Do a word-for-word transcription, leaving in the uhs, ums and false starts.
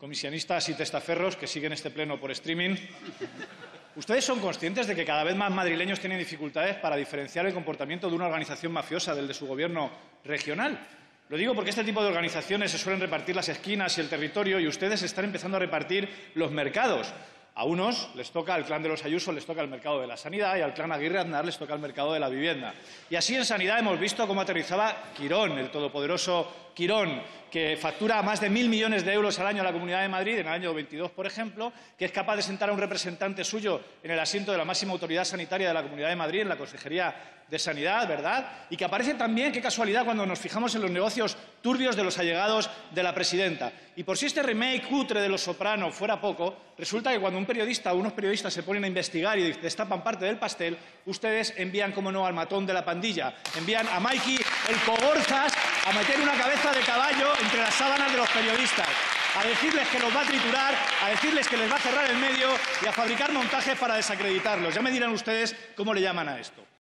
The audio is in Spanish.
comisionistas y testaferros que siguen este pleno por streaming, ¿ustedes son conscientes de que cada vez más madrileños tienen dificultades para diferenciar el comportamiento de una organización mafiosa del de su gobierno regional? Lo digo porque este tipo de organizaciones se suelen repartir las esquinas y el territorio y ustedes están empezando a repartir los mercados. A unos les toca, al clan de los Ayuso les toca el mercado de la sanidad y al clan Aguirre Aznar les toca el mercado de la vivienda. Y así en sanidad hemos visto cómo aterrizaba Quirón, el todopoderoso Quirón, que factura más de mil millones de euros al año a la Comunidad de Madrid, en el año veintidós, por ejemplo, que es capaz de sentar a un representante suyo en el asiento de la máxima autoridad sanitaria de la Comunidad de Madrid, en la Consejería de Sanidad, ¿verdad? Y que aparece también, qué casualidad, cuando nos fijamos en los negocios turbios de los allegados de la presidenta. Y por si este remake cutre de Los Soprano fuera poco, resulta que cuando un periodista o unos periodistas se ponen a investigar y destapan parte del pastel, ustedes envían, como no, al matón de la pandilla, envían a Mikey el Cogorzas a meter una cabeza de caballo entre las sábanas de los periodistas, a decirles que los va a triturar, a decirles que les va a cerrar el medio y a fabricar montajes para desacreditarlos. Ya me dirán ustedes cómo le llaman a esto.